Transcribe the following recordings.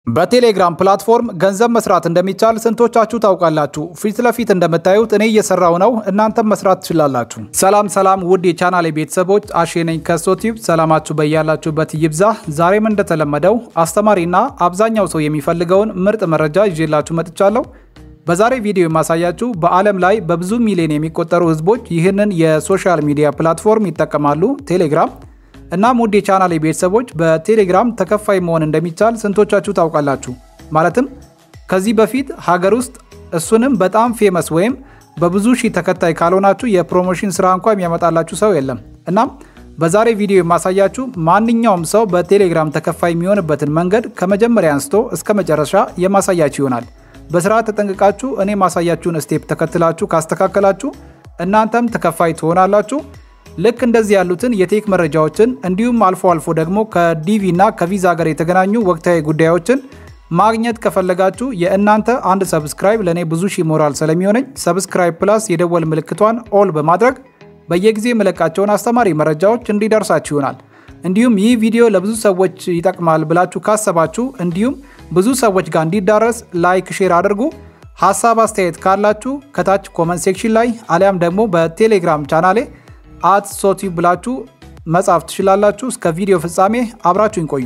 በቴሌግራም ፕላትፎርም ገንዘብ መስራት እንደሚቻል ስንቶቻችሁ ታውቃላችሁ? ፊት ለፊት እንደምታዩት እኔ እየሰራው ነው፣ እናንተም መስራት ትችላላችሁ። ሰላም ውድ የቻናሌ ቤተሰቦች፣ አሼ ነኝ ከሶቲዩብ። ሰላማችሁ በያላችሁበት ይብዛ። ዛሬም እንደተለመደው አስተማሪና አብዛኛው ሰው የሚፈልገውን ምርጥ መረጃ ይዤላችሁ መጥቻለሁ። በዛሬ ቪዲዮ የማሳያችሁ በዓለም ላይ በብዙ ሚሊዮን የሚቆጠሩ ህዝቦች ይህንን የሶሻል ሚዲያ ፕላትፎርም ይጠቀማሉ፣ ቴሌግራም። እና ሙድ የቻናሌ ቤተሰቦች በቴሌግራም ተከፋይ መሆን እንደሚቻል ስንቶቻችሁ ታውቃላችሁ? ማለትም ከዚህ በፊት ሀገር ውስጥ እሱንም በጣም ፌመስ ወይም በብዙ ሺህ ተከታይ ካልሆናችሁ የፕሮሞሽን ስራ እንኳን የሚያመጣላችሁ ሰው የለም። እናም በዛሬ ቪዲዮ የማሳያችሁ ማንኛውም ሰው በቴሌግራም ተከፋይ የሚሆንበትን መንገድ ከመጀመሪያ አንስቶ እስከ መጨረሻ የማሳያችሁ ይሆናል። በስርዓት ተጠንቅቃችሁ እኔ ማሳያችሁን ስቴፕ ተከትላችሁ ካስተካከላችሁ እናንተም ተከፋይ ትሆናላችሁ። ልክ እንደዚህ ያሉትን የቴክ መረጃዎችን እንዲሁም አልፎ አልፎ ደግሞ ከዲቪ እና ከቪዛ ጋር የተገናኙ ወቅታዊ ጉዳዮችን ማግኘት ከፈለጋችሁ የእናንተ አንድ ሰብስክራይብ ለኔ ብዙ ሺህ ሞራል ስለሚሆነኝ ሰብስክራይብ ፕላስ የደወል ምልክቷን ኦል በማድረግ በየጊዜ መለቃቸውን አስተማሪ መረጃዎች እንዲደርሳችሁ ይሆናል። እንዲሁም ይህ ቪዲዮ ለብዙ ሰዎች ይጠቅማል ብላችሁ ካሰባችሁ እንዲሁም ብዙ ሰዎች ጋር እንዲዳረስ ላይክ ሼር አድርጉ። ሐሳብ አስተያየት ካላችሁ ከታች ኮሜንት ሴክሽን ላይ አሊያም ደግሞ በቴሌግራም ቻናሌ @sotyube ብላችሁ መጻፍ ትችላላችሁ። እስከ ቪዲዮ ፍጻሜ አብራችሁን ቆዩ።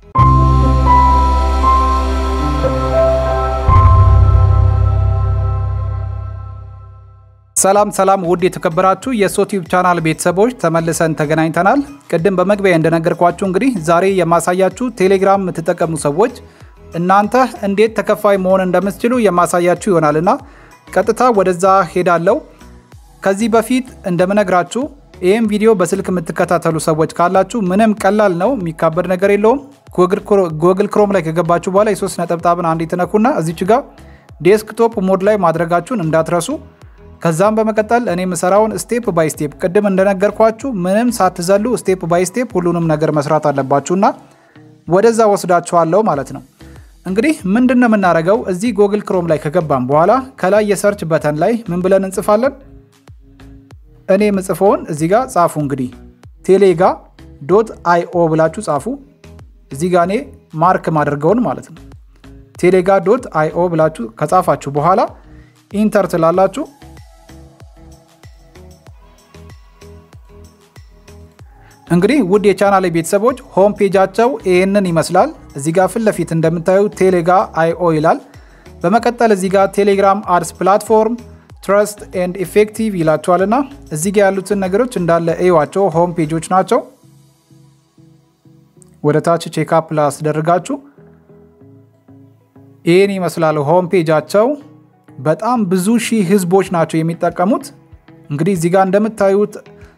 ሰላም ውድ የተከበራችሁ የሶቲዩብ ቻናል ቤተሰቦች ተመልሰን ተገናኝተናል። ቅድም በመግቢያ እንደነገርኳችሁ እንግዲህ ዛሬ የማሳያችሁ ቴሌግራም የምትጠቀሙ ሰዎች እናንተ እንዴት ተከፋይ መሆን እንደምትችሉ የማሳያችሁ ይሆናልና ቀጥታ ወደዛ ሄዳለሁ። ከዚህ በፊት እንደምነግራችሁ ይሄን ቪዲዮ በስልክ የምትከታተሉ ሰዎች ካላችሁ ምንም ቀላል ነው፣ የሚካበድ ነገር የለውም። ጉግል ክሮም ላይ ከገባችሁ በኋላ የሶስት ነጥብጣብን አንዴ ተነኩና እዚች ጋር ዴስክቶፕ ሞድ ላይ ማድረጋችሁን እንዳትረሱ። ከዛም በመቀጠል እኔ መሰራውን ስቴፕ ባይ ስቴፕ ቅድም እንደነገርኳችሁ ምንም ሳትዘሉ ስቴፕ ባይ ስቴፕ ሁሉንም ነገር መስራት አለባችሁና ወደዛ ወስዳችኋለሁ ማለት ነው። እንግዲህ ምንድነው የምናደርገው? እዚህ ጉግል ክሮም ላይ ከገባን በኋላ ከላይ የሰርች በተን ላይ ምን ብለን እንጽፋለን? እኔ ምጽፈውን እዚህ ጋር ጻፉ። እንግዲህ telega.io ብላችሁ ጻፉ። እዚህ ጋር እኔ ማርክ ማድረገውን ማለት ነው። telega.io ብላችሁ ከጻፋችሁ በኋላ ኢንተር ትላላችሁ። እንግዲህ ውድ የቻናሌ ቤተሰቦች ሆም ፔጃቸው ይሄንን ይመስላል። እዚህ ጋር ፊት ለፊት እንደምታዩ telega.io ይላል። በመቀጠል እዚህ ጋር ቴሌግራም አድስ ፕላትፎርም ትረስት ኤንድ ኢፌክቲቭ ይላችኋልና እዚህ ጋር ያሉትን ነገሮች እንዳለ እዩዋቸው። ሆም ፔጆች ናቸው። ወደ ታች ቼክ አፕ ላስደርጋችሁ ይሄን ይመስላል ሆም ፔጃቸው። በጣም ብዙ ሺህ ህዝቦች ናቸው የሚጠቀሙት። እንግዲህ እዚህ ጋር እንደምታዩት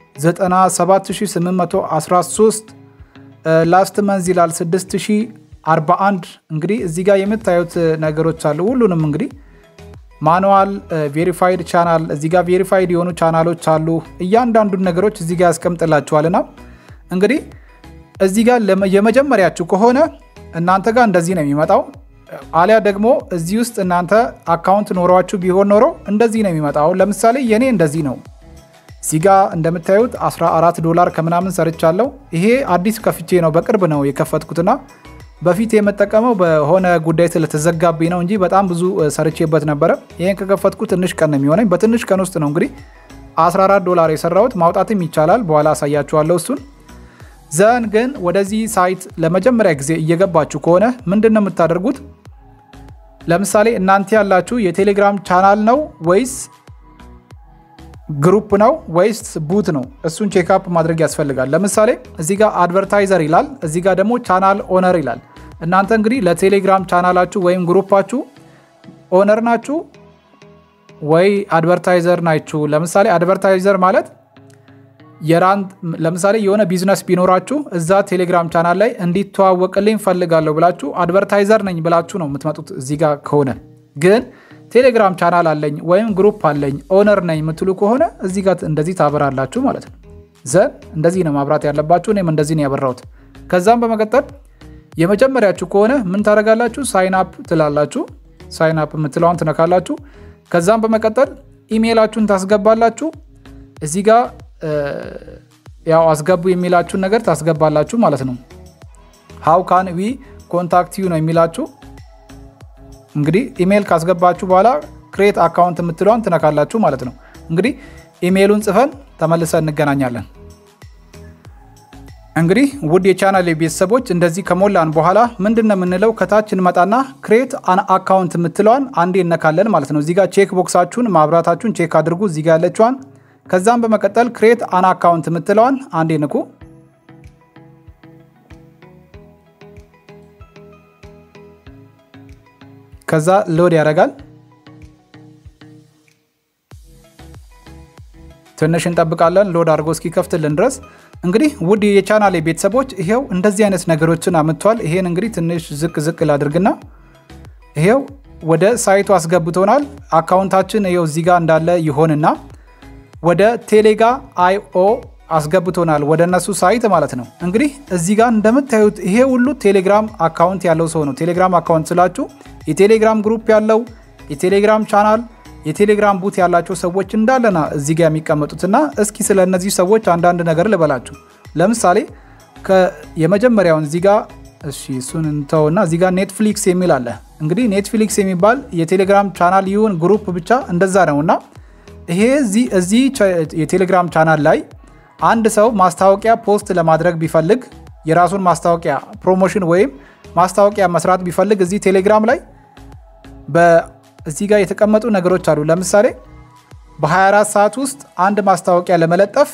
97813 ላስት መንዝ ይላል 6041። እንግዲህ እዚህ ጋር የምታዩት ነገሮች አሉ። ሁሉንም እንግዲህ ማኑዋል ቬሪፋይድ ቻናል እዚህ ጋር ቬሪፋይድ የሆኑ ቻናሎች አሉ። እያንዳንዱን ነገሮች እዚህ ጋር ያስቀምጥላችኋልና እንግዲህ እዚህ ጋር የመጀመሪያችሁ ከሆነ እናንተ ጋር እንደዚህ ነው የሚመጣው። አሊያ ደግሞ እዚህ ውስጥ እናንተ አካውንት ኖሯችሁ ቢሆን ኖሮ እንደዚህ ነው የሚመጣው። ለምሳሌ የኔ እንደዚህ ነው። እዚህ ጋር እንደምታዩት $14 ከምናምን ሰርቻለሁ። ይሄ አዲስ ከፍቼ ነው፣ በቅርብ ነው የከፈትኩትና በፊት የመጠቀመው በሆነ ጉዳይ ስለተዘጋብኝ ነው እንጂ በጣም ብዙ ሰርቼበት ነበር። ይሄን ከከፈትኩ ትንሽ ቀን ነው የሚሆነኝ። በትንሽ ቀን ውስጥ ነው እንግዲህ $14 የሰራሁት። ማውጣትም ይቻላል፣ በኋላ አሳያችኋለሁ እሱን። ዘን ግን ወደዚህ ሳይት ለመጀመሪያ ጊዜ እየገባችሁ ከሆነ ምንድነው የምታደርጉት? ለምሳሌ እናንተ ያላችሁ የቴሌግራም ቻናል ነው ወይስ ግሩፕ ነው ወይስ ቡት ነው? እሱን ቼክ አፕ ማድረግ ያስፈልጋል። ለምሳሌ እዚህ ጋር አድቨርታይዘር ይላል፣ እዚህ ጋር ደግሞ ቻናል ኦነር ይላል። እናንተ እንግዲህ ለቴሌግራም ቻናላችሁ ወይም ግሩፓችሁ ኦነር ናችሁ ወይ አድቨርታይዘር ናችሁ? ለምሳሌ አድቨርታይዘር ማለት ለምሳሌ የሆነ ቢዝነስ ቢኖራችሁ እዛ ቴሌግራም ቻናል ላይ እንዲተዋወቅልኝ ፈልጋለሁ ብላችሁ አድቨርታይዘር ነኝ ብላችሁ ነው የምትመጡት። እዚህ ጋር ከሆነ ግን ቴሌግራም ቻናል አለኝ ወይም ግሩፕ አለኝ ኦነር ነኝ የምትሉ ከሆነ እዚህ ጋር እንደዚህ ታበራላችሁ ማለት ነው። ዘን እንደዚህ ነው ማብራት ያለባችሁ። እኔም እንደዚህ ነው ያበራሁት። ከዛም በመቀጠል የመጀመሪያችሁ ከሆነ ምን ታደርጋላችሁ? ሳይን አፕ ትላላችሁ። ሳይን አፕ የምትለውን ትነካላችሁ። ከዛም በመቀጠል ኢሜይላችሁን ታስገባላችሁ። እዚህ ጋር ያው አስገቡ የሚላችሁን ነገር ታስገባላችሁ ማለት ነው። how can we contact you ነው የሚላችሁ። እንግዲህ ኢሜል ካስገባችሁ በኋላ ክሬት አካውንት የምትለዋን ትነካላችሁ ማለት ነው። እንግዲህ ኢሜሉን ጽፈን ተመልሰን እንገናኛለን። እንግዲህ ውድ የቻናሌ ቤተሰቦች እንደዚህ ከሞላን በኋላ ምንድነው የምንለው ከታች እንመጣና ክሬት አን አካውንት የምትለዋን አንዴ እነካለን ማለት ነው። እዚህ ጋር ቼክ ቦክሳችሁን ማብራታችሁን ቼክ አድርጉ እዚህ ጋር ያለችዋን። ከዛም በመቀጠል ክሬት አን አካውንት የምትለዋን አንዴ ንኩ። ከዛ ሎድ ያደርጋል። ትንሽ እንጠብቃለን ሎድ አድርጎ እስኪከፍትልን ድረስ። እንግዲህ ውድ የቻናሌ ቤተሰቦች ይሄው እንደዚህ አይነት ነገሮችን አመጥቷል። ይሄን እንግዲህ ትንሽ ዝቅ ላድርግና ይሄው ወደ ሳይቱ አስገብቶናል። አካውንታችን ይሄው እዚህ ጋር እንዳለ ይሆንና ወደ ቴሌጋ አይኦ አስገብቶናል ወደ እነሱ ሳይት ማለት ነው። እንግዲህ እዚህ ጋር እንደምታዩት ይሄ ሁሉ ቴሌግራም አካውንት ያለው ሰው ነው። ቴሌግራም አካውንት ስላችሁ የቴሌግራም ግሩፕ ያለው የቴሌግራም ቻናል የቴሌግራም ቡት ያላቸው ሰዎች እንዳለና እዚህ ጋር የሚቀመጡትና እስኪ ስለነዚህ ሰዎች አንዳንድ ነገር ልበላችሁ። ለምሳሌ የመጀመሪያውን እዚህ ጋር እሺ እሱን እንተውና እዚህ ጋር ኔትፍሊክስ የሚል አለ። እንግዲህ ኔትፍሊክስ የሚባል የቴሌግራም ቻናል ይሁን ግሩፕ ብቻ እንደዛ ነውና ይሄ እዚህ የቴሌግራም ቻናል ላይ አንድ ሰው ማስታወቂያ ፖስት ለማድረግ ቢፈልግ የራሱን ማስታወቂያ ፕሮሞሽን ወይም ማስታወቂያ መስራት ቢፈልግ እዚህ ቴሌግራም ላይ እዚህ ጋር የተቀመጡ ነገሮች አሉ። ለምሳሌ በ24 ሰዓት ውስጥ አንድ ማስታወቂያ ለመለጠፍ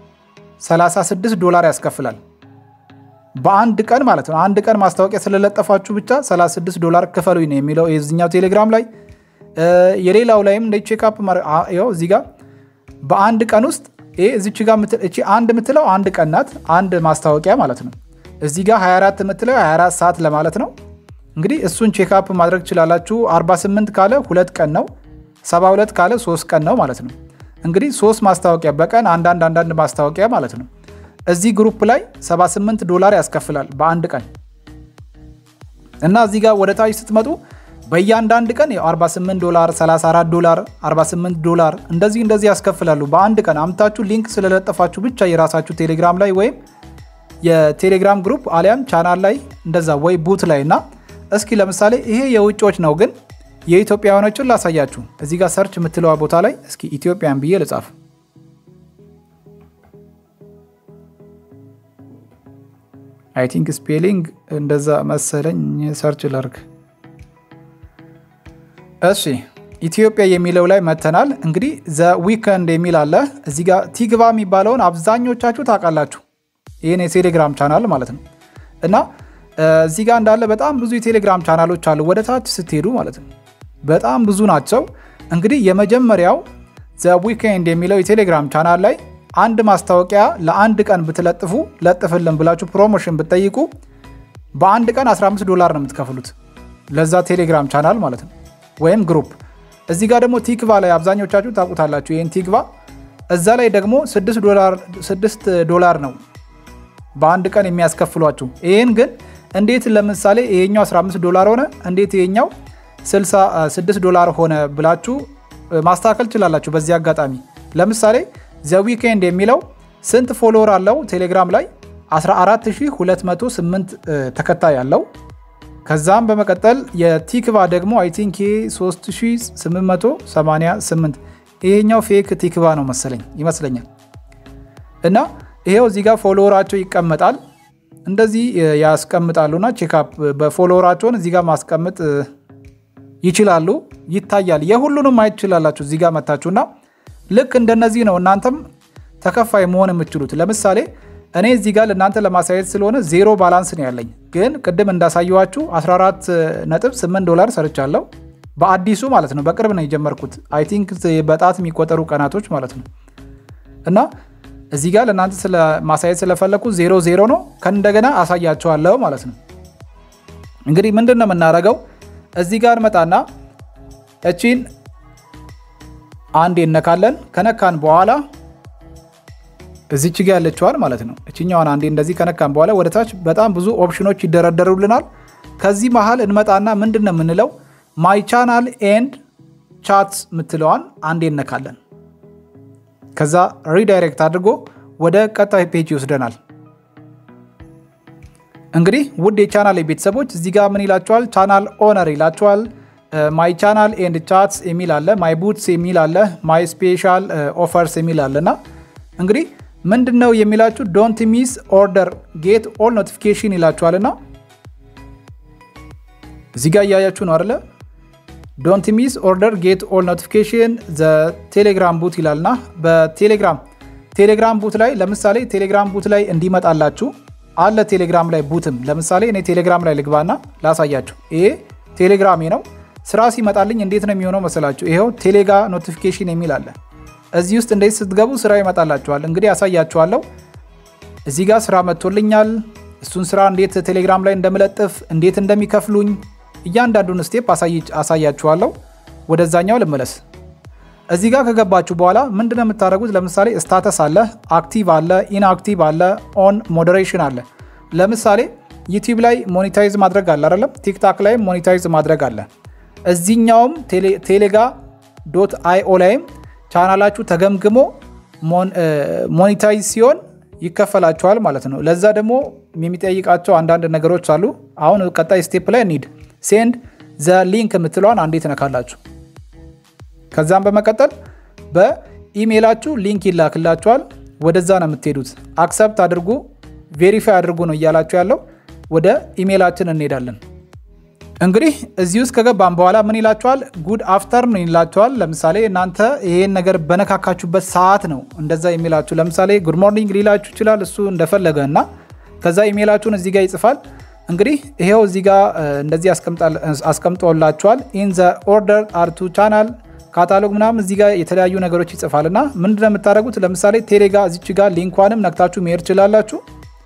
$36 ያስከፍላል። በአንድ ቀን ማለት ነው። አንድ ቀን ማስታወቂያ ስለለጠፋችሁ ብቻ $36 ክፈሉኝ ነው የሚለው የዚህኛው ቴሌግራም ላይ። የሌላው ላይም እንደ ቼክ አፕ ያው እዚህ ጋር በአንድ ቀን ውስጥ እዚች ጋር እቺ አንድ የምትለው አንድ ቀን ናት፣ አንድ ማስታወቂያ ማለት ነው። እዚህ ጋር 24 የምትለው 24 ሰዓት ለማለት ነው። እንግዲህ እሱን ቼክ አፕ ማድረግ ትችላላችሁ። 48 ካለ 2 ቀን ነው፣ 72 ካለ 3 ቀን ነው ማለት ነው። እንግዲህ 3 ማስታወቂያ በቀን አንዳንድ ማስታወቂያ ማለት ነው። እዚህ ግሩፕ ላይ $78 ያስከፍላል በአንድ ቀን እና እዚህ ጋር ወደ ታች ስትመጡ በእያንዳንድ ቀን $48 $34 $48 እንደዚህ ያስከፍላሉ በአንድ ቀን። አምታችሁ ሊንክ ስለለጠፋችሁ ብቻ የራሳችሁ ቴሌግራም ላይ ወይም የቴሌግራም ግሩፕ አሊያም ቻናል ላይ እንደዛ ወይ ቡት ላይና እስኪ ለምሳሌ ይሄ የውጪዎች ነው ግን የኢትዮጵያውያኖችን ላሳያችሁ። እዚህ ጋር ሰርች የምትለዋ ቦታ ላይ እስኪ ኢትዮጵያን ብዬ ልጻፍ። አይ ቲንክ ስፔሊንግ እንደዛ መሰለኝ ሰርች ላርግ። እሺ ኢትዮጵያ የሚለው ላይ መተናል። እንግዲህ ዘ ዊከንድ የሚል አለ። እዚህ ጋር ቲግባ የሚባለውን አብዛኞቻችሁ ታውቃላችሁ። ይሄን የቴሌግራም ቻናል ማለት ነው። እና እዚህ ጋር እንዳለ በጣም ብዙ የቴሌግራም ቻናሎች አሉ ወደ ታች ስትሄዱ ማለት ነው። በጣም ብዙ ናቸው። እንግዲህ የመጀመሪያው ዘ ዊከንድ የሚለው የቴሌግራም ቻናል ላይ አንድ ማስታወቂያ ለአንድ ቀን ብትለጥፉ ለጥፍልን ብላችሁ ፕሮሞሽን ብትጠይቁ በአንድ ቀን $15 ነው የምትከፍሉት ለዛ ቴሌግራም ቻናል ማለት ነው ወይም ግሩፕ። እዚህ ጋር ደግሞ ቲክቫ ላይ አብዛኞቻችሁ ታውቁታላችሁ። ይሄን ቲክቫ እዛ ላይ ደግሞ $6 ነው በአንድ ቀን የሚያስከፍሏችሁ። ይሄን ግን እንዴት ለምሳሌ ይሄኛው $15 ሆነ እንዴት ይሄኛው $66 ሆነ ብላችሁ ማስተካከል ትችላላችሁ። በዚህ አጋጣሚ ለምሳሌ ዘ ዊከንድ የሚለው ስንት ፎሎወር አለው ቴሌግራም ላይ 14208 ተከታይ ያለው። ከዛም በመቀጠል የቲክቫ ደግሞ አይ ቲንክ 3888 ይሄኛው ፌክ ቲክቫ ነው መሰለኝ ይመስለኛል። እና ይሄው እዚህ ጋር ፎሎወራቸው ይቀመጣል እንደዚህ ያስቀምጣሉና ቼክ አፕ በፎሎወራቸውን እዚህ ጋር ማስቀመጥ ይችላሉ ይታያል። የሁሉንም ማየት ይችላላችሁ እዚህ ጋር መታችሁና ልክ እንደነዚህ ነው እናንተም ተከፋይ መሆን የምትችሉት። ለምሳሌ እኔ እዚህ ጋር ለእናንተ ለማሳየት ስለሆነ ዜሮ ባላንስ ነው ያለኝ። ግን ቅድም እንዳሳየዋችሁ $14.8 ሰርቻለሁ በአዲሱ ማለት ነው። በቅርብ ነው የጀመርኩት አይ ቲንክ በጣት የሚቆጠሩ ቀናቶች ማለት ነው። እና እዚህ ጋር ለእናንተ ማሳየት ስለፈለኩ 00 ነው ከእንደገና አሳያችኋለሁ ማለት ነው። እንግዲህ ምንድነው የምናደርገው እዚህ ጋር መጣና እቺን አንዴ እነካለን። ከነካን በኋላ እዚች ጋር ያለችዋል ማለት ነው። እቺኛዋን አንዴ እንደዚህ ከነካን በኋላ ወደ ታች በጣም ብዙ ኦፕሽኖች ይደረደሩልናል። ከዚህ መሃል እንመጣና ምንድነው የምንለው ማይ ቻናል ኤንድ ቻትስ ምትለዋን አንዴ እነካለን። ከዛ ሪዳይሬክት አድርጎ ወደ ቀጣይ ፔጅ ይወስደናል። እንግዲህ ውድ የቻናል ቤተሰቦች እዚህ ጋር ምን ይላችኋል ቻናል ኦነር ይላችኋል። ማይ ቻናል ኤንድ ቻትስ የሚል አለ፣ ማይ ቡትስ የሚል አለ፣ ማይ ስፔሻል ኦፈርስ የሚል አለና እንግዲህ ምንድነው የሚላችሁ ዶንት ሚስ ኦርደር ጌት ኦል ኖቲፊኬሽን ይላችኋልና እዚህ ጋር ያያችሁ ነው አይደለ? ዶንት ሚስ ኦርደር ጌት ኦል ኖቲፊኬሽን ዘ ቴሌግራም ቡት ይላልና ቴሌግራም ቡት ላይ ለምሳሌ ቴሌግራም ቡት ላይ እንዲመጣላችሁ አለ። ቴሌግራም ላይ ቡትም ለምሳሌ እኔ ቴሌግራም ላይ ልግባና ላሳያችሁ። ይሄ ቴሌግራሜ ነው። ስራ ሲመጣልኝ እንዴት ነው የሚሆነው መሰላችሁ? ይሄው ቴሌጋ ኖቲፊኬሽን የሚል አለ። እዚህ ውስጥ እንዴት ስትገቡ ስራ ይመጣላችኋል። እንግዲህ ያሳያችኋለሁ። እዚህ ጋር ስራ መጥቶልኛል። እሱን ስራ እንዴት ቴሌግራም ላይ እንደምለጥፍ እንዴት እንደሚከፍሉኝ እያንዳንዱን ስቴፕ አሳያችኋለሁ። ወደዛኛው ልመለስ። እዚህ ጋር ከገባችሁ በኋላ ምንድነው የምታደርጉት? ለምሳሌ ስታተስ አለ፣ አክቲቭ አለ፣ ኢንአክቲቭ አለ፣ ኦን ሞዴሬሽን አለ። ለምሳሌ ዩቲዩብ ላይ ሞኔታይዝ ማድረግ አለ አይደለም? ቲክታክ ላይ ሞኔታይዝ ማድረግ አለ። እዚህኛውም ቴሌጋ.io ላይም ቻናላችሁ ተገምግሞ ሞኔታይዝ ሲሆን ይከፈላችኋል ማለት ነው። ለዛ ደግሞ የሚጠይቃቸው አንዳንድ ነገሮች አሉ። አሁን ቀጣይ ስቴፕ ላይ እንሂድ። ሴንድ ዘ ሊንክ የምትለዋን አንዴ ትነካላችሁ። ከዛም በመቀጠል በኢሜይላችሁ ሊንክ ይላክላችኋል። ወደዛ ነው የምትሄዱት። አክሰፕት አድርጉ፣ ቬሪፋይ አድርጉ ነው እያላችሁ ያለው። ወደ ኢሜይላችን እንሄዳለን። እንግዲህ እዚህ ውስጥ ከገባን በኋላ ምን ይላችኋል? ጉድ አፍተርኑን ይላችኋል። ለምሳሌ እናንተ ይሄን ነገር በነካካችሁበት ሰዓት ነው እንደዛ የሚላችሁ። ለምሳሌ ጉድ ሞርኒንግ ሊላችሁ ይችላል፣ እሱ እንደፈለገ እና ከዛ ኢሜይላችሁን እዚህ ጋር ይጽፋል። እንግዲህ ይሄው እዚህ ጋር እንደዚህ አስቀምጦላችኋል። ኢን ዘ ኦርደር አር ቱ ቻናል ካታሎግ ምናምን እዚህ ጋር የተለያዩ ነገሮች ይጽፋልና ምንድነው የምታደርጉት? ለምሳሌ ቴሌጋ እዚች ጋር ሊንኳንም ነክታችሁ መሄድ ትችላላችሁ።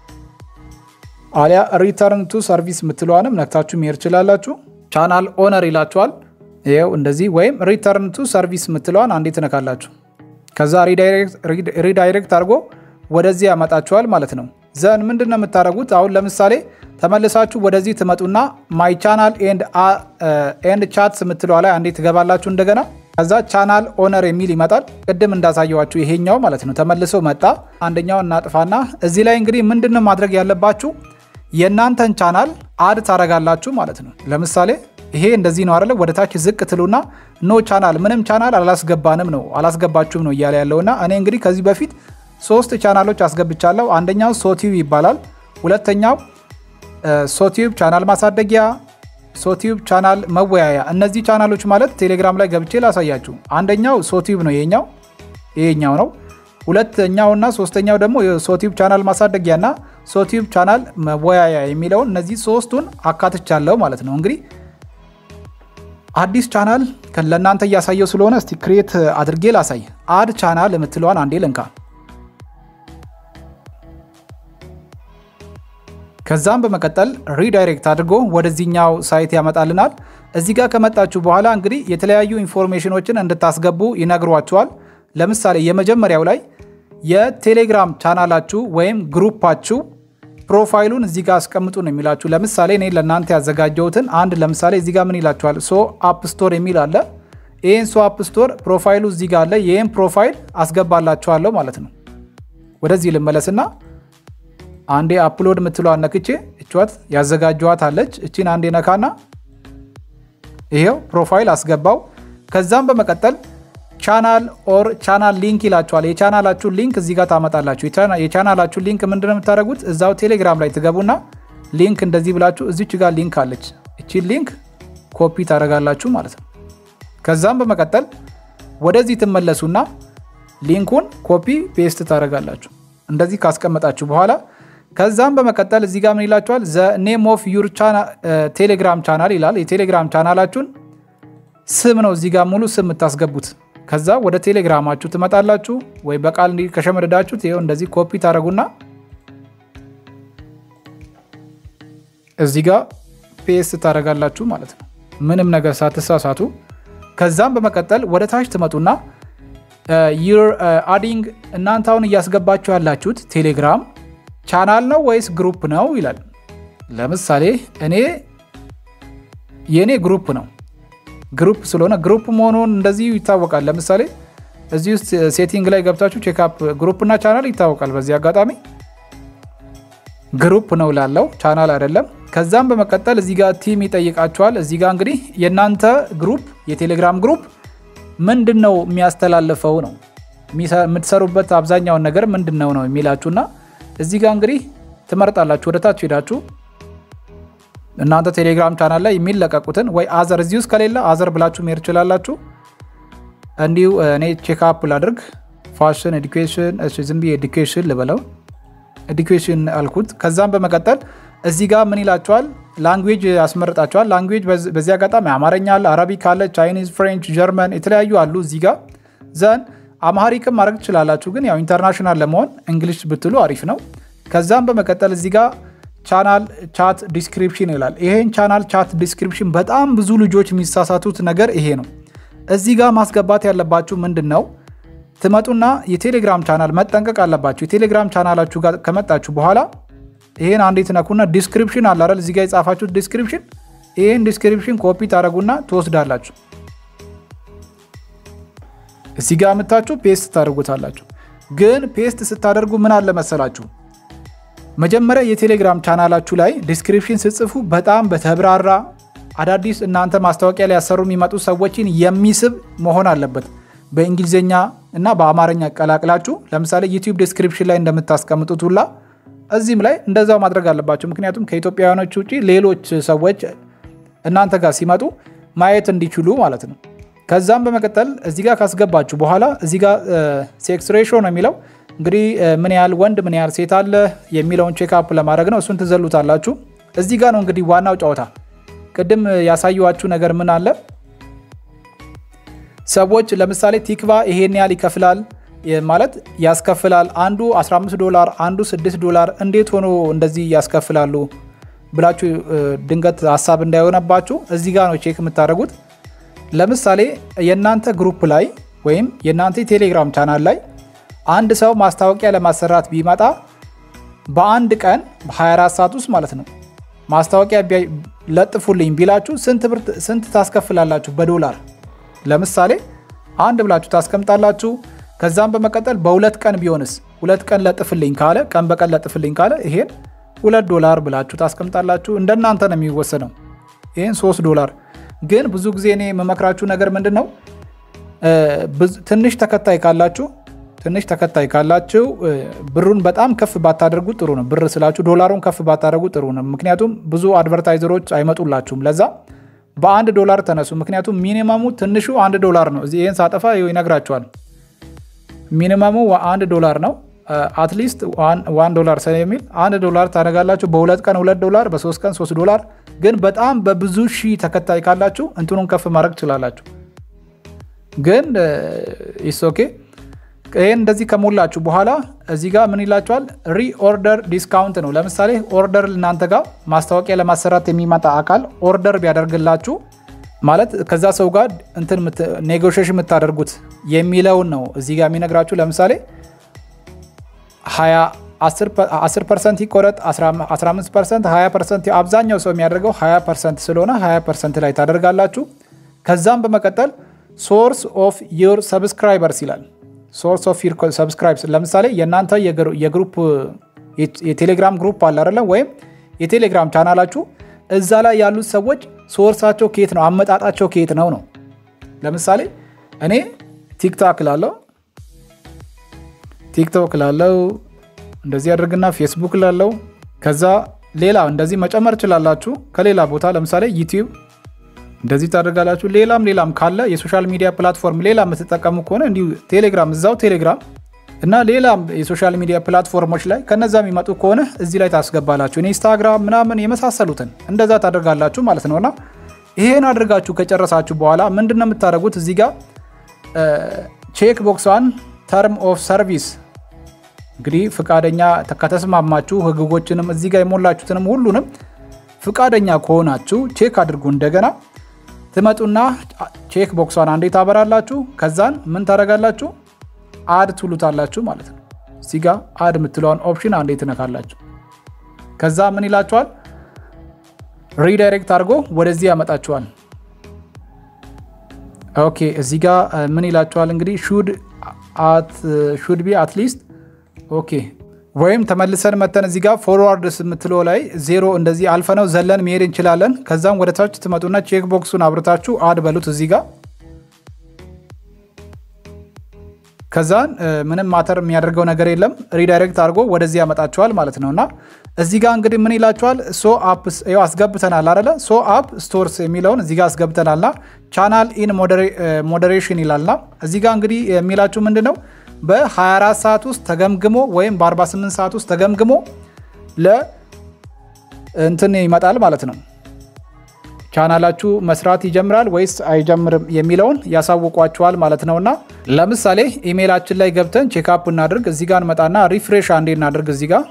አሊያ ሪተርን ቱ ሰርቪስ የምትለዋንም ነክታችሁ መሄድ ትችላላችሁ። ቻናል ኦነር ይላችኋል። ይሄው እንደዚህ ወይም ሪተርን ቱ ሰርቪስ የምትለዋን አንዴ ትነካላችሁ። ከዛ ሪዳይሬክት አድርጎ ወደዚህ ያመጣችኋል ማለት ነው። ዘን ምንድነው የምታደርጉት? አሁን ለምሳሌ ተመልሳችሁ ወደዚህ ትመጡና ማይ ቻናል ኤንድ ቻትስ የምትለዋ ላይ አንዴ ትገባላችሁ እንደገና። ከዛ ቻናል ኦነር የሚል ይመጣል። ቅድም እንዳሳየዋችሁ ይሄኛው ማለት ነው ተመልሶ መጣ። አንደኛውን እናጥፋና እዚህ ላይ እንግዲህ ምንድነው ማድረግ ያለባችሁ? የእናንተን ቻናል አድ ታረጋላችሁ ማለት ነው። ለምሳሌ ይሄ እንደዚህ ነው አይደለ? ወደ ታች ዝቅ ትሉና ኖ ቻናል ምንም ቻናል አላስገባችሁም ነው እያለ ያለውና እኔ እንግዲህ ከዚህ በፊት 3 ቻናሎች አስገብቻለሁ። አንደኛው ሶቲዩብ ይባላል። ሁለተኛው ሶቲዩብ ቻናል ማሳደጊያ፣ ሶቲዩብ ቻናል መወያያ። እነዚህ ቻናሎች ማለት ቴሌግራም ላይ ገብቼ ላሳያችሁ። አንደኛው ሶቲዩብ ነው፣ ይሄኛው ነው። ሁለተኛውና ሶስተኛው ደግሞ ሶቲዩብ ቻናል ማሳደጊያና ሶቲዩብ ቻናል መወያያ የሚለውን እነዚህ ሶስቱን አካትቻለሁ ማለት ነው። እንግዲህ አዲስ ቻናል ለእናንተ እያሳየው ስለሆነ እስቲ ክሬት አድርጌ ላሳይ። አድ ቻናል የምትለዋን አንዴ ልንካ። ከዛም በመቀጠል ሪዳይሬክት አድርጎ ወደዚህኛው ሳይት ያመጣልናል። እዚህ ጋር ከመጣችሁ በኋላ እንግዲህ የተለያዩ ኢንፎርሜሽኖችን እንድታስገቡ ይነግሯችኋል። ለምሳሌ የመጀመሪያው ላይ የቴሌግራም ቻናላችሁ ወይም ግሩፓችሁ ፕሮፋይሉን እዚህ ጋር አስቀምጡ ነው የሚላችሁ። ለምሳሌ እኔ ለእናንተ ያዘጋጀሁትን አንድ ለምሳሌ እዚህ ጋር ምን ይላችኋል? ሶ አፕ ስቶር የሚል አለ። ይህን ሶ አፕ ስቶር ፕሮፋይሉ እዚህ ጋር አለ። ይህን ፕሮፋይል አስገባላችኋለሁ ማለት ነው። ወደዚህ ልመለስና አንዴ አፕሎድ የምትለዋን ነክቼ እቿት ያዘጋጀዋት አለች። እቺን አንዴ ነካና ይሄው ፕሮፋይል አስገባው። ከዛም በመቀጠል ቻናል ኦር ቻናል ሊንክ ይላችኋል። የቻናላችሁ ሊንክ እዚህ ጋር ታመጣላችሁ። የቻናላችሁ ሊንክ ምንድነው የምታደርጉት? እዛው ቴሌግራም ላይ ትገቡና ሊንክ እንደዚህ ብላችሁ እዚች ጋር ሊንክ አለች። እቺን ሊንክ ኮፒ ታደርጋላችሁ ማለት ነው። ከዛም በመቀጠል ወደዚህ ትመለሱና ሊንኩን ኮፒ ፔስት ታደርጋላችሁ። እንደዚህ ካስቀመጣችሁ በኋላ ከዛም በመቀጠል እዚህ ጋር ምን ይላችኋል? ዘ ኔም ኦፍ ዩር ቴሌግራም ቻናል ይላል። የቴሌግራም ቻናላችሁን ስም ነው እዚህ ጋር ሙሉ ስም የምታስገቡት። ከዛ ወደ ቴሌግራማችሁ ትመጣላችሁ ወይ በቃል እንዲ ከሸመደዳችሁት ይሄው እንደዚህ ኮፒ ታረጉና እዚህ ጋር ፔስት ታረጋላችሁ ማለት ነው፣ ምንም ነገር ሳትሳሳቱ። ከዛም በመቀጠል ወደ ታች ትመጡና ዩር አዲንግ እናንተ አሁን እያስገባችሁ ያላችሁት ቴሌግራም ቻናል ነው ወይስ ግሩፕ ነው ይላል። ለምሳሌ የኔ ግሩፕ ነው። ግሩፕ ስለሆነ ግሩፕ መሆኑን እንደዚህ ይታወቃል። ለምሳሌ እዚህ ውስጥ ሴቲንግ ላይ ገብታችሁ ቼክ አፕ ግሩፕ እና ቻናል ይታወቃል። በዚህ አጋጣሚ ግሩፕ ነው ላለው ቻናል አይደለም። ከዛም በመቀጠል እዚህ ጋር ቲም ይጠይቃችኋል። እዚህ ጋር እንግዲህ የናንተ ግሩፕ የቴሌግራም ግሩፕ ምንድነው የሚያስተላልፈው ነው የምትሰሩበት አብዛኛውን ነገር ምንድነው ነው የሚላችሁና እዚህ ጋር እንግዲህ ትመርጣላችሁ። ወደ ታች ሄዳችሁ እናንተ ቴሌግራም ቻናል ላይ የሚለቀቁትን ወይ አዘር እዚህ ውስጥ ከሌለ አዘር ብላችሁ መሄድ ትችላላችሁ። እንዲሁ እኔ ቼክ አፕ ላድርግ ፋሽን ኤዱኬሽን ዝም ብዬ ኤዱኬሽን ልበለው ኤዱኬሽን አልኩት። ከዛም በመቀጠል እዚህ ጋር ምን ይላችኋል ላንጉዌጅ ያስመርጣችኋል። ላንጉዌጅ በዚህ አጋጣሚ አማርኛ አለ፣ አረቢክ አለ፣ ቻይኒዝ፣ ፍሬንች፣ ጀርመን የተለያዩ አሉ እዚህ ጋር ዘን አማሪክም ማድረግ ትችላላችሁ። ግን ያው ኢንተርናሽናል ለመሆን እንግሊሽ ብትሉ አሪፍ ነው። ከዛም በመቀጠል እዚህ ጋር ቻናል ቻት ዲስክሪፕሽን ይላል። ይሄን ቻናል ቻት ዲስክሪፕሽን በጣም ብዙ ልጆች የሚሳሳቱት ነገር ይሄ ነው። እዚህ ጋር ማስገባት ያለባችሁ ምንድነው ትመጡና የቴሌግራም ቻናል መጠንቀቅ አለባችሁ። የቴሌግራም ቻናላችሁ ጋር ከመጣችሁ በኋላ ይሄን አንዴ ትነኩና ዲስክሪፕሽን አለ አይደል እዚህ ጋር የጻፋችሁት ዲስክሪፕሽን ይሄን ዲስክሪፕሽን ኮፒ ታደርጉና ትወስዳላችሁ። እዚህ ጋር መጣችሁ ፔስት ታደርጉታላችሁ። ግን ፔስት ስታደርጉ ምን አለ መሰላችሁ መጀመሪያ የቴሌግራም ቻናላችሁ ላይ ዲስክሪፕሽን ጽፉ በጣም በተብራራ አዳዲስ እናንተ ማስታወቂያ ላይ ያሰሩ የሚመጡ ሰዎችን የሚስብ መሆን አለበት። በእንግሊዘኛ እና በአማርኛ ቀላቅላችሁ ለምሳሌ ዩቲዩብ ዲስክሪፕሽን ላይ እንደምታስቀምጡት ሁላ እዚህም ላይ እንደዛው ማድረግ አለባችሁ። ምክንያቱም ከኢትዮጵያውያኖች ውጪ ሌሎች ሰዎች እናንተ ጋር ሲመጡ ማየት እንዲችሉ ማለት ነው። ከዛም በመቀጠል እዚህ ጋር ካስገባችሁ በኋላ እዚህ ጋር ሴክስ ሬሽዮ ነው የሚለው እንግዲህ ምን ያህል ወንድ ምን ያህል ሴት አለ የሚለውን ቼክ አፕ ለማድረግ ነው። እሱን ትዘሉታላችሁ። እዚህ ጋር ነው እንግዲህ ዋናው ጨዋታ። ቅድም ያሳየዋችሁ ነገር ምን አለ ሰዎች ለምሳሌ ቲክቫ ይሄን ያህል ይከፍላል ማለት ያስከፍላል አንዱ $15 አንዱ $6 እንዴት ሆኖ እንደዚህ ያስከፍላሉ ብላችሁ ድንገት ሐሳብ እንዳይሆነባችሁ እዚህ ጋር ነው ቼክ የምታደርጉት። ለምሳሌ የናንተ ግሩፕ ላይ ወይም የናንተ ቴሌግራም ቻናል ላይ አንድ ሰው ማስታወቂያ ለማሰራት ቢመጣ በአንድ ቀን በ24 ሰዓት ውስጥ ማለት ነው ማስታወቂያ ለጥፉልኝ ቢላችሁ ስንት ታስከፍላላችሁ በዶላር? ለምሳሌ አንድ ብላችሁ ታስቀምጣላችሁ። ከዛም በመቀጠል በሁለት ቀን ቢሆንስ ሁለት ቀን ለጥፍልኝ ካለ ቀን በቀን ለጥፍልኝ ካለ ይሄን $2 ብላችሁ ታስቀምጣላችሁ። እንደናንተ ነው የሚወሰነው። ይሄን $3 ግን ብዙ ጊዜ እኔ መመክራችሁ ነገር ምንድነው ትንሽ ተከታይ ካላችሁ ብሩን በጣም ከፍ ባታደርጉ ጥሩ ነው። ብር ስላችሁ ዶላሩን ከፍ ባታደርጉ ጥሩ ነው። ምክንያቱም ብዙ አድቨርታይዘሮች አይመጡላችሁም። ለዛ $1 ተነሱ። ምክንያቱም ሚኒመሙ ትንሹ $1 ነው። እዚህ ይሄን ሳጠፋ ይነግራችኋል። ሚኒመሙ $1 ነው። አትሊስት $1 ስለሚል $1 ታደርጋላችሁ። በሁለት ቀን $2 በሶስት ቀን $3 ግን በጣም በብዙ ሺህ ተከታይ ካላችሁ እንትኑን ከፍ ማድረግ ትችላላችሁ። ግን ኢትስ ኦኬ። ይሄን እንደዚህ ከሞላችሁ በኋላ እዚህ ጋር ምን ይላችኋል ሪኦርደር ዲስካውንት ነው። ለምሳሌ ኦርደር እናንተ ጋር ማስታወቂያ ለማሰራት የሚመጣ አካል ኦርደር ቢያደርግላችሁ ማለት ከዛ ሰው ጋር እንትን ኔጎሺዬሽን የምታደርጉት የሚለውን ነው እዚህ ጋር የሚነግራችሁ። ለምሳሌ 10% ይቆረጥ 15% 20% አብዛኛው ሰው የሚያደርገው 20% ስለሆነ 20% ላይ ታደርጋላችሁ። ከዛም በመቀጠል ሶርስ ኦፍ ዩር ሰብስክራይበርስ ይላል። ሶርስ ኦፍ ዩር ሰብስክራይበርስ ለምሳሌ የናንተ የግሩፕ የቴሌግራም ግሩፕ አለ አይደል ወይም የቴሌግራም ቻናላችሁ እዛ ላይ ያሉት ሰዎች ሶርሳቸው ከየት ነው አመጣጣቸው ከየት ነው ነው። ለምሳሌ እኔ ቲክቶክ ላለው እንደዚህ አድርግና ፌስቡክ ላለው ከዛ ሌላ እንደዚህ መጨመር ይችላልላችሁ። ከሌላ ቦታ ለምሳሌ ዩቲዩብ እንደዚህ ታደርጋላችሁ። ሌላም ካለ የሶሻል ሚዲያ ፕላትፎርም ሌላ የምትጠቀሙ ከሆነ እንዲሁ ቴሌግራም እዛው ቴሌግራም እና ሌላም የሶሻል ሚዲያ ፕላትፎርሞች ላይ ከነዛ የሚመጡ ከሆነ እዚህ ላይ ታስገባላችሁ። ኢንስታግራም ምናምን የመሳሰሉትን እንደዛ ታደርጋላችሁ ማለት ነውና ይሄን አድርጋችሁ ከጨረሳችሁ በኋላ ምንድነው የምታደርጉት እዚህ ጋር ቼክ ቦክሷን ተርም ኦፍ ሰርቪስ እንግዲህ ፍቃደኛ ከተስማማችሁ ህግጎችንም እዚህ ጋር የሞላችሁትንም ሁሉንም ፍቃደኛ ከሆናችሁ ቼክ አድርጉ። እንደገና ትመጡና ቼክ ቦክሷን አንዴ ታበራላችሁ። ከዛን ምን ታደርጋላችሁ አድ ትሉታላችሁ ማለት ነው። እዚህ ጋር አድ የምትለውን ኦፕሽን አንዴ ትነካላችሁ። ከዛ ምን ይላችኋል ሪዳይሬክት አድርጎ ወደዚህ ያመጣችኋል። ኦኬ እዚህ ጋር ምን ይላችኋል እንግዲህ should be at least ኦኬ ወይም ተመልሰን መተን እዚህ ጋር ፎርዋርድስ የምትለው ላይ 0 እንደዚህ አልፈነው ዘለን መሄድ እንችላለን። ከዛም ወደ ታች ትመጡና ቼክ ቦክሱን አብርታችሁ አድ በሉት እዚህ ጋር። ከዛን ምንም ማተር የሚያደርገው ነገር የለም ሪዳይሬክት አድርጎ ወደዚህ ያመጣችኋል ማለት ነውና እዚህ ጋር እንግዲህ ምን ይላችኋል ሶ አፕስ አስገብተናል አይደለ ሶ አፕ ስቶርስ የሚለውን እዚህ ጋር አስገብተናልና ቻናል ኢን ሞዴሬሽን ይላልና እዚህ ጋር እንግዲህ የሚላችሁ ምንድነው በ24 ሰዓት ውስጥ ተገምግሞ ወይም በ48 ሰዓት ውስጥ ተገምግሞ እንትን ይመጣል ማለት ነው። ቻናላችሁ መስራት ይጀምራል ወይስ አይጀምርም የሚለውን ያሳውቋችኋል ማለት ነውና ለምሳሌ ኢሜይላችን ላይ ገብተን ቼክ አፕ እናድርግ። እዚህ ጋር እንመጣና ሪፍሬሽ አንዴ እናድርግ። እዚህ ጋር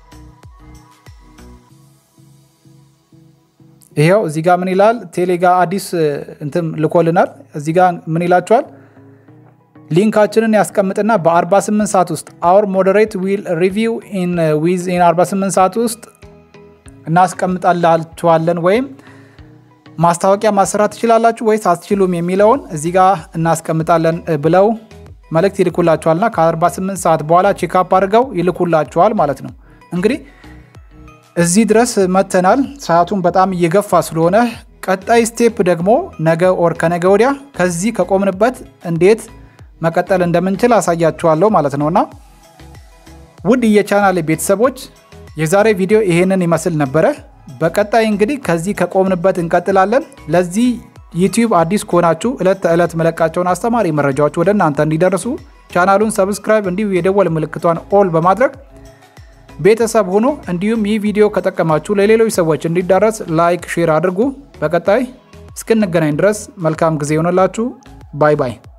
ይሄው እዚህ ጋር ምን ይላል ቴሌጋ አዲስ እንትን ልኮልናል። እዚህ ጋር ምን ይላችኋል ሊንካችንን ያስቀምጥና በ48 ሰዓት ውስጥ our moderate will review within 48 ሰዓት ውስጥ እናስቀምጣላችኋለን ወይም ማስታወቂያ ማሰራት ትችላላችሁ ወይስ አትችሉም የሚለውን እዚህ ጋር እናስቀምጣለን ብለው መልእክት ይልኩላችኋልና ከ48 ሰዓት በኋላ ቼክ አፕ አድርገው ይልኩላችኋል ማለት ነው። እንግዲህ እዚህ ድረስ መተናል። ሰዓቱን በጣም እየገፋ ስለሆነ ቀጣይ ስቴፕ ደግሞ ነገ ኦር ከነገ ወዲያ ከዚህ ከቆምንበት እንዴት መቀጠል እንደምንችል አሳያችኋለሁ ማለት ነውና ውድ የቻናሌ ቤተሰቦች የዛሬ ቪዲዮ ይሄንን ይመስል ነበር። በቀጣይ እንግዲህ ከዚህ ከቆምንበት እንቀጥላለን። ለዚህ ዩቲዩብ አዲስ ከሆናችሁ እለት ተእለት መለቃቸውን አስተማሪ መረጃዎች ወደ እናንተ እንዲደርሱ ቻናሉን ሰብስክራይብ እንዲሁ የደወል ምልክቷን ኦል በማድረግ ቤተሰብ ሆኖ እንዲሁም ይህ ቪዲዮ ከጠቀማችሁ ለሌሎች ሰዎች እንዲዳረስ ላይክ ሼር አድርጉ። በቀጣይ እስክንገናኝ ድረስ መልካም ጊዜ ይሆንላችሁ። ባይ ባይ።